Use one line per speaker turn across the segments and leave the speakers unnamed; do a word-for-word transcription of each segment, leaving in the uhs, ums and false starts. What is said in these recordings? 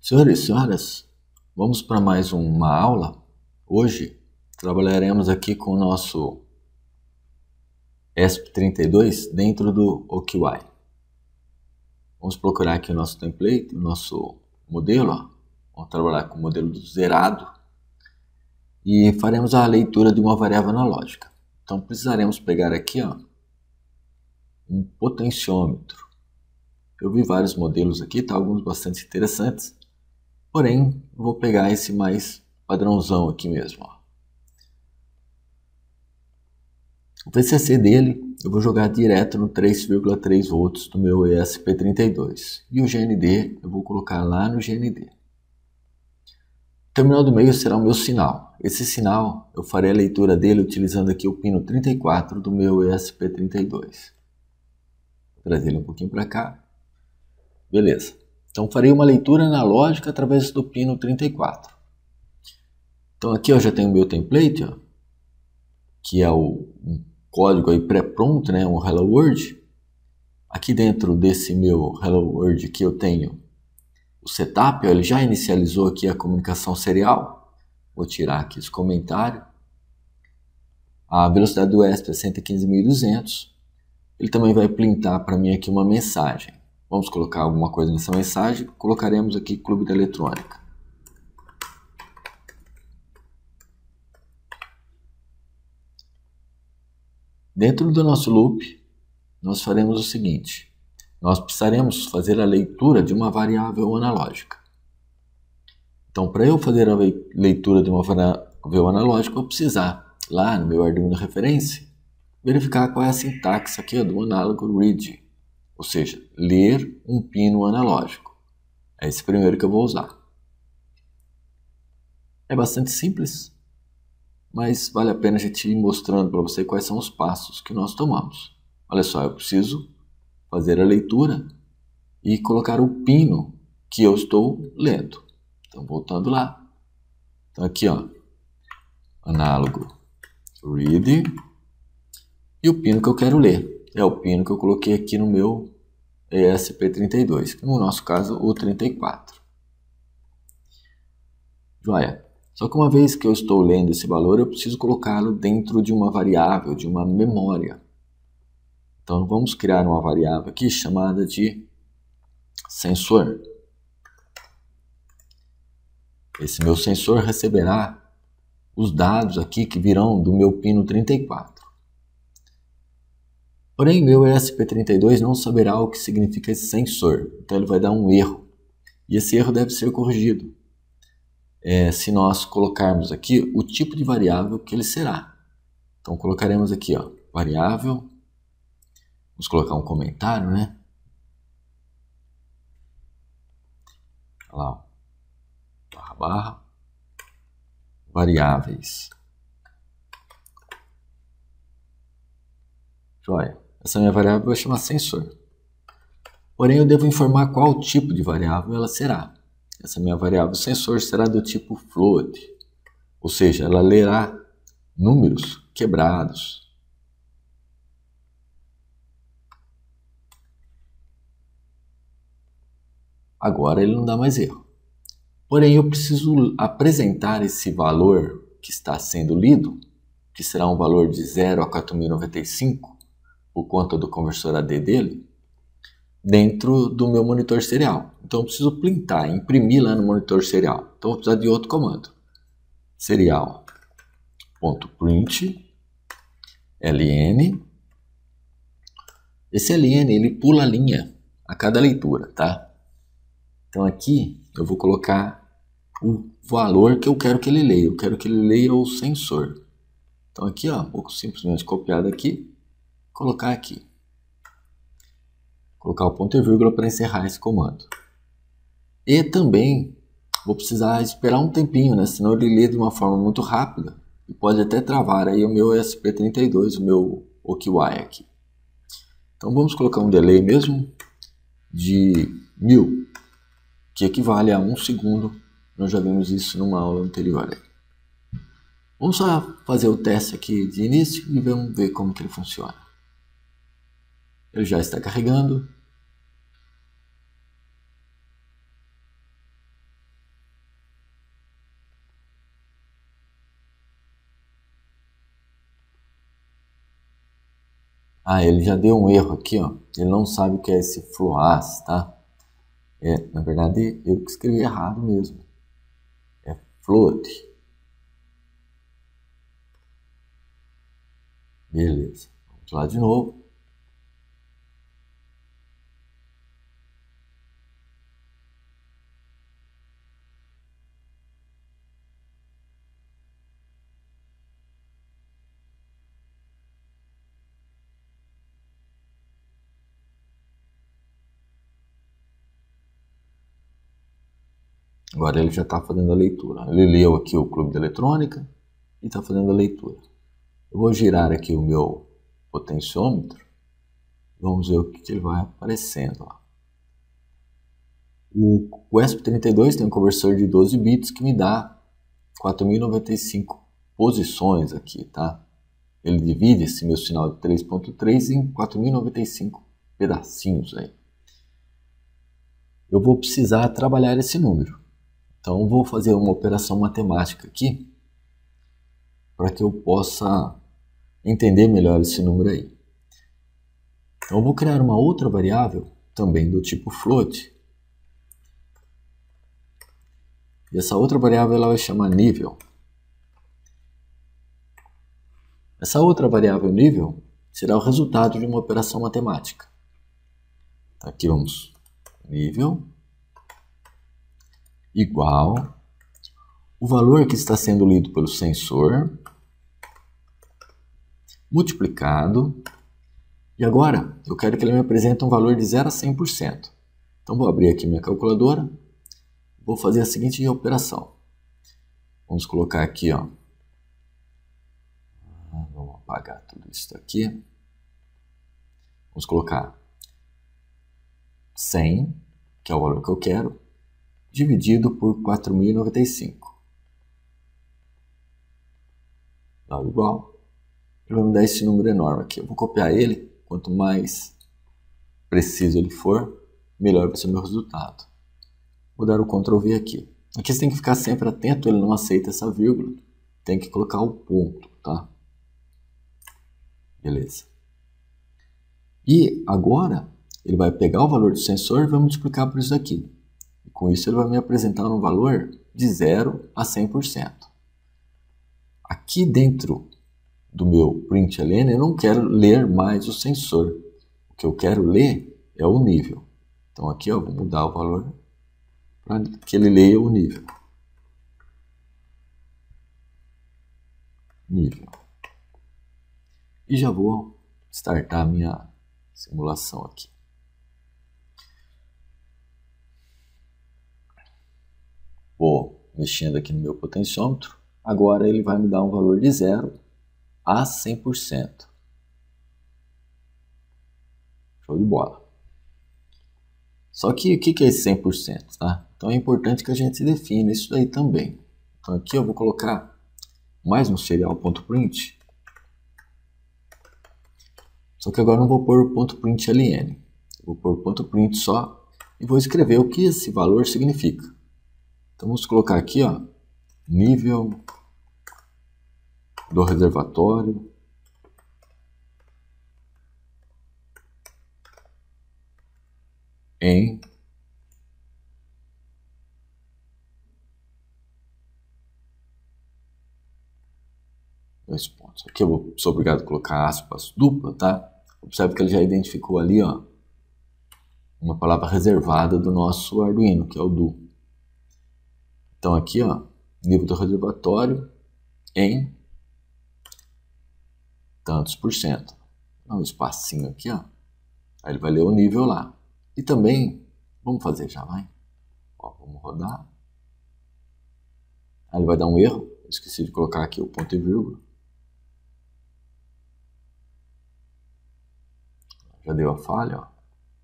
Senhores e senhoras, vamos para mais uma aula. Hoje trabalharemos aqui com o nosso E S P trinta e dois dentro do O Q I. Vamos procurar aqui o nosso template, o nosso modelo. Ó. Vamos trabalhar com o modelo zerado e faremos a leitura de uma variável analógica. Então precisaremos pegar aqui ó, um potenciômetro. Eu vi vários modelos aqui, tá? Alguns bastante interessantes. Porém, eu vou pegar esse mais padrãozão aqui mesmo. Ó. O V C C dele eu vou jogar direto no três vírgula três volts do meu E S P trinta e dois. E o G N D eu vou colocar lá no G N D. O terminal do meio será o meu sinal. Esse sinal eu farei a leitura dele utilizando aqui o pino trinta e quatro do meu E S P trinta e dois. Vou trazer ele um pouquinho para cá. Beleza. Então farei uma leitura analógica através do pino trinta e quatro. Então aqui eu já tenho o meu template, ó, que é o um código aí pré-pronto, né, um Hello World. Aqui dentro desse meu Hello World aqui eu tenho o setup, ó, ele já inicializou aqui a comunicação serial. Vou tirar aqui os comentários. A velocidade do E S P é cento e quinze mil e duzentos. Ele também vai printar para mim aqui uma mensagem. Vamos colocar alguma coisa nessa mensagem. Colocaremos aqui Clube da Eletrônica. Dentro do nosso loop, nós faremos o seguinte. Nós precisaremos fazer a leitura de uma variável analógica. Então, para eu fazer a leitura de uma variável analógica, eu vou precisar, lá no meu Arduino referência, verificar qual é a sintaxe aqui ó, do análogo read. Ou seja, ler um pino analógico. É esse primeiro que eu vou usar. É bastante simples, mas vale a pena a gente ir mostrando para você quais são os passos que nós tomamos. Olha só, eu preciso fazer a leitura e colocar o pino que eu estou lendo. Então, voltando lá. Então, aqui, ó, análogo read e o pino que eu quero ler. É o pino que eu coloquei aqui no meu E S P trinta e dois, que no nosso caso o trinta e quatro. Joia. Só que uma vez que eu estou lendo esse valor, eu preciso colocá-lo dentro de uma variável, de uma memória. Então vamos criar uma variável aqui chamada de sensor. Esse meu sensor receberá os dados aqui que virão do meu pino trinta e quatro. Porém, meu E S P trinta e dois não saberá o que significa esse sensor, então ele vai dar um erro. E esse erro deve ser corrigido é, se nós colocarmos aqui o tipo de variável que ele será. Então colocaremos aqui, ó, variável, vamos colocar um comentário, né? Olha lá, ó, barra, barra, variáveis. Joia. Essa minha variável vai chamar sensor. Porém, eu devo informar qual tipo de variável ela será. Essa minha variável sensor será do tipo float, ou seja, ela lerá números quebrados. Agora ele não dá mais erro. Porém, eu preciso apresentar esse valor que está sendo lido, que será um valor de zero a quatro mil e noventa e cinco, por conta do conversor A D dele, dentro do meu monitor serial. Então eu preciso printar, imprimir lá no monitor serial. Então eu vou precisar de outro comando. Serial.print ln. Esse ln ele pula a linha a cada leitura, tá? Então aqui eu vou colocar o valor que eu quero que ele leia. Eu quero que ele leia o sensor. Então aqui, ó, vou simplesmente copiar daqui, colocar aqui. Colocar o ponto e vírgula para encerrar esse comando. E também vou precisar esperar um tempinho, né? Senão ele lê de uma forma muito rápida e pode até travar aí o meu E S P trinta e dois, o meu O Q I aqui. Então vamos colocar um delay mesmo de mil, que equivale a um segundo. Nós já vimos isso numa aula anterior. Aí. Vamos só fazer o teste aqui de início e vamos ver como que ele funciona. Ele já está carregando. Ah, ele já deu um erro aqui, ó. Ele não sabe o que é esse floas, tá? É, na verdade, eu que escrevi errado mesmo. É float. Beleza. Vamos lá de novo. Agora ele já está fazendo a leitura. Ele leu aqui o Clube de Eletrônica e está fazendo a leitura. Eu vou girar aqui o meu potenciômetro. Vamos ver o que, que ele vai aparecendo lá. O, o E S P trinta e dois tem um conversor de doze bits que me dá quatro mil e noventa e cinco posições aqui, tá? Ele divide esse meu sinal de três ponto três em quatro mil e noventa e cinco pedacinhos aí. Eu vou precisar trabalhar esse número. Então vou fazer uma operação matemática aqui para que eu possa entender melhor esse número aí. Então eu vou criar uma outra variável também do tipo float. E essa outra variável ela vai chamar nível. Essa outra variável nível será o resultado de uma operação matemática. Aqui vamos nível igual o valor que está sendo lido pelo sensor multiplicado. E agora eu quero que ele me apresente um valor de zero a cem por cento. Então vou abrir aqui minha calculadora. Vou fazer a seguinte operação. Vamos colocar aqui, ó. Vamos apagar tudo isso aqui. Vamos colocar cem, que é o valor que eu quero, dividido por quatro mil e noventa e cinco. Dá igual. Ele vai me dar esse número enorme aqui. Eu vou copiar ele. Quanto mais preciso ele for, melhor vai ser o meu resultado. Vou dar o control V aqui. Aqui você tem que ficar sempre atento, ele não aceita essa vírgula. Tem que colocar o ponto, tá? Beleza. E agora, ele vai pegar o valor do sensor e vai multiplicar por isso aqui. E com isso ele vai me apresentar um valor de zero a cem por cento. Aqui dentro do meu println, eu não quero ler mais o sensor. O que eu quero ler é o nível. Então aqui eu vou mudar o valor para que ele leia o nível. Nível. E já vou startar a minha simulação aqui. Vou mexendo aqui no meu potenciômetro. Agora ele vai me dar um valor de zero a cem por cento. Show de bola. Só que o que é esse cem por cento? Tá? Então é importante que a gente defina isso daí também. Então aqui eu vou colocar mais um serial.print. Só que agora eu não vou pôr ponto .println. Eu vou pôr ponto .print só e vou escrever o que esse valor significa. Então vamos colocar aqui, ó, nível do reservatório em dois pontos. Aqui eu vou, sou obrigado a colocar aspas dupla, tá? Observe que ele já identificou ali, ó, uma palavra reservada do nosso Arduino, que é o do. Então aqui, ó, nível do reservatório em tantos por cento. Dá um espacinho aqui, ó. Aí ele vai ler o nível lá. E também, vamos fazer já, vai. Ó, vamos rodar. Aí ele vai dar um erro. Eu esqueci de colocar aqui o ponto e vírgula. Já deu a falha, ó.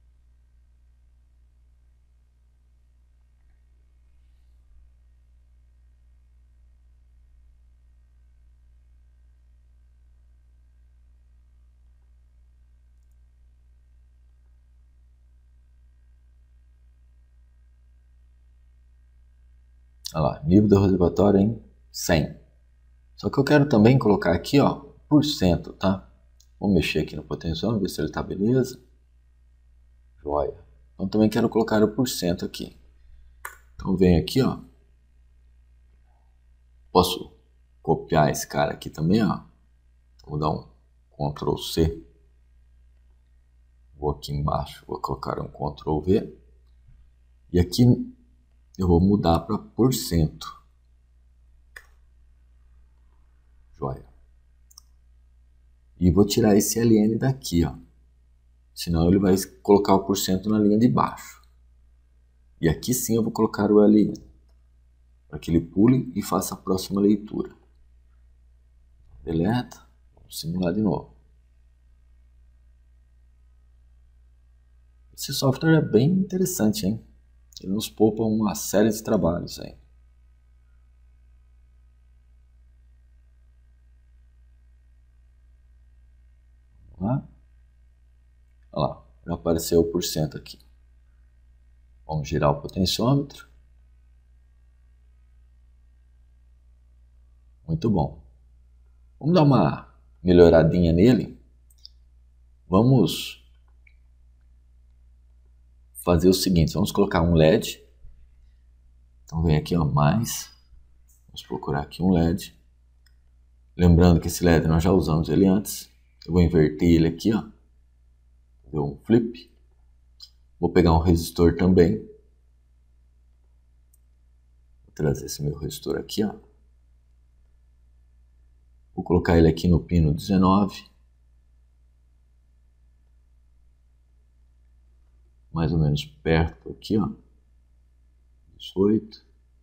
Olha lá, nível do reservatório em cem. Só que eu quero também colocar aqui, ó, por cento, tá? Vamos mexer aqui no potenciômetro, ver se ele está beleza. Joia. Então também quero colocar o porcento aqui. Então venho aqui, ó. Posso copiar esse cara aqui também, ó. Então, vou dar um control C. Vou aqui embaixo, vou colocar um control V. E aqui eu vou mudar para porcento. Joia. E vou tirar esse L N daqui, ó. Senão ele vai colocar o porcento na linha de baixo. E aqui sim eu vou colocar o L N. Para que ele pule e faça a próxima leitura. Deleta. Vamos simular de novo. Esse software é bem interessante, hein? Ele nos poupa uma série de trabalhos aí. Vamos lá. Olha lá, já apareceu o porcento aqui. Vamos girar o potenciômetro. Muito bom. Vamos dar uma melhoradinha nele. Vamos fazer o seguinte, vamos colocar um L E D. Então vem aqui, ó, mais. Vamos procurar aqui um L E D. Lembrando que esse L E D nós já usamos ele antes. Eu vou inverter ele aqui, ó. Deu um flip. Vou pegar um resistor também. Vou trazer esse meu resistor aqui, ó. Vou colocar ele aqui no pino dezenove. Mais ou menos perto aqui, ó. dezoito.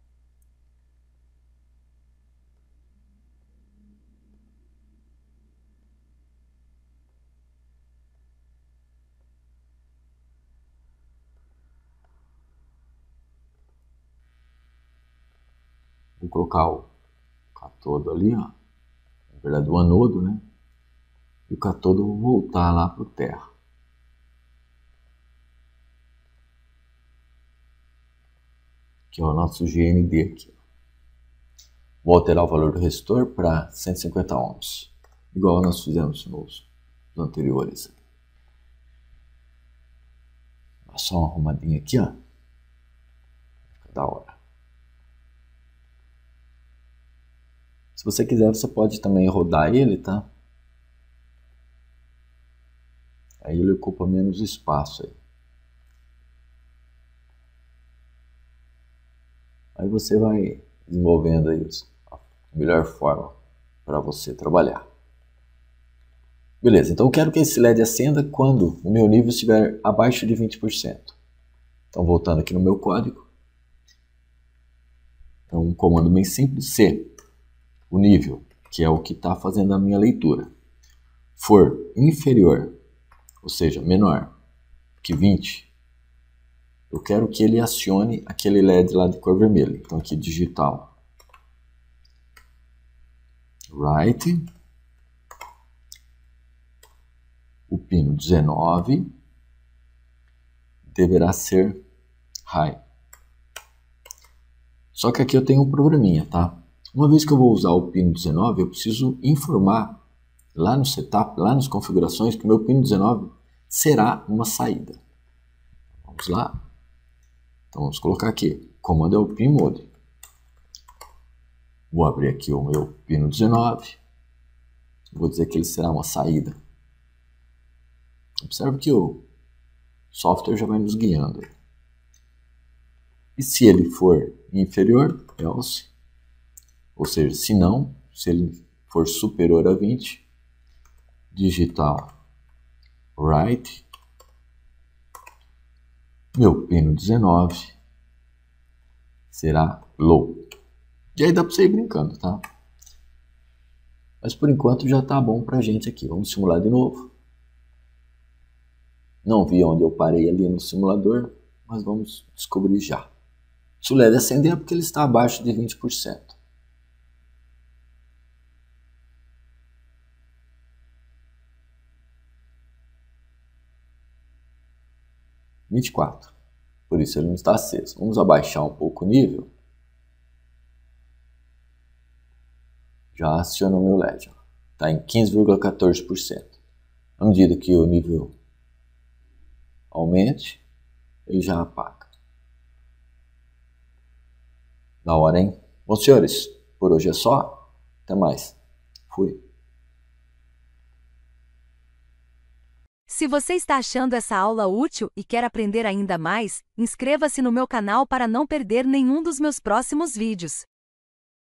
Vou colocar o catodo ali, ó. Na verdade, o anodo, né? E o catodo eu vou voltar lá para o terra. Aqui é o nosso G N D aqui. Vou alterar o valor do resistor para cento e cinquenta ohms. Igual nós fizemos nos, nos anteriores. Dá só uma arrumadinha aqui, ó. Fica da hora. Se você quiser, você pode também rodar ele, tá? Aí ele ocupa menos espaço aí. Aí você vai desenvolvendo aí a melhor forma para você trabalhar. Beleza, então eu quero que esse L E D acenda quando o meu nível estiver abaixo de vinte por cento. Então voltando aqui no meu código. Então um comando bem simples, C. O nível, que é o que está fazendo a minha leitura, for inferior, ou seja, menor que vinte, eu quero que ele acione aquele L E D lá de cor vermelha. Então aqui digital right, o pino dezenove deverá ser high. Só que aqui eu tenho um probleminha, tá? Uma vez que eu vou usar o pino dezenove, eu preciso informar lá no setup, lá nas configurações, que o meu pino dezenove será uma saída. Vamos lá? Então vamos colocar aqui, comando é o pin mode. Vou abrir aqui o meu pino dezenove. Vou dizer que ele será uma saída. Observe que o software já vai nos guiando. E se ele for inferior, else. Ou seja, se não, se ele for superior a vinte, digital right, meu pino dezenove será low. E aí dá para você ir brincando, tá? Mas por enquanto já tá bom pra gente aqui. Vamos simular de novo. Não vi onde eu parei ali no simulador, mas vamos descobrir já. Se o L E D acender é porque ele está abaixo de vinte por cento. vinte e quatro. Por isso ele não está aceso. Vamos abaixar um pouco o nível. Já aciona o meu L E D. Está em quinze vírgula quatorze por cento. À medida que o nível aumente, ele já apaga. Da hora, hein? Bom, senhores, por hoje é só. Até mais. Fui.
Se você está achando essa aula útil e quer aprender ainda mais, inscreva-se no meu canal para não perder nenhum dos meus próximos vídeos.